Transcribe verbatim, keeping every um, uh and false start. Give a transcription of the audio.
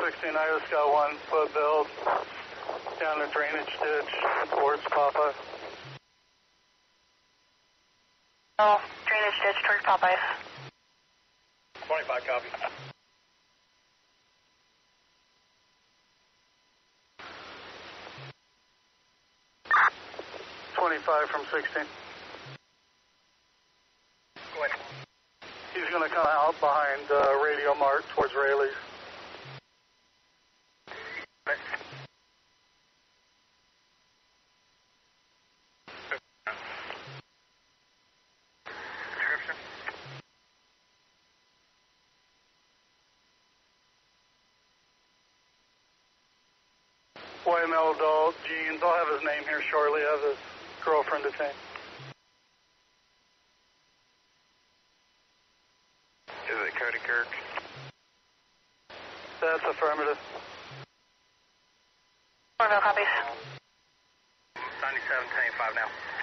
sixteen, I just got one foot build down a drainage ditch towards Popeye. Oh, drainage ditch towards Popeyes. twenty-five, copy. twenty-five from sixteen. Go ahead. He's going to come out behind uh, Radio Mart towards Rayleigh's. Description. White male adult, jeans. I'll have his name here shortly. I have his girlfriend detained. Is it Cody Kirk? That's affirmative. Orville copies. ninety-seven, ten eighty-five now.